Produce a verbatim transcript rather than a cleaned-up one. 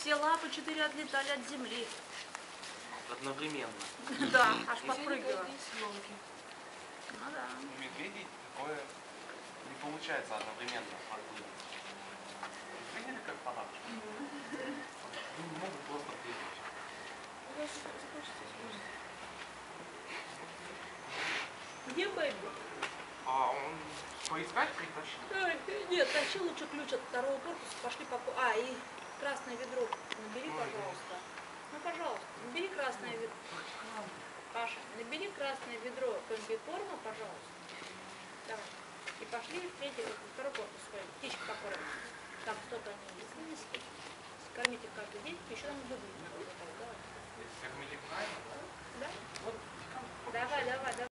все лапы четыре отлетали от земли. Одновременно. Да, аж подпрыгивала. Ну да. У медведей такое не получается одновременно подпрыгнуть. Видели, как палатка? Они не могут просто прыгать. Где Бэби? А он поискать притащил? Ой, нет, тащи лучше ключ от второго корпуса, пошли по... А, и красное ведро набери, пожалуйста. Ну, пожалуйста, набери красное ведро. Паша, набери красное ведро комбикорма, пожалуйста. Давай. И пошли в третий, во второй корпус свой. Птички покормим. Там кто-то они есть. Кормите каждый день, еще нам выглядит надо. Давай. Кормили правильно? Да? Вот. Давай, давай, давай.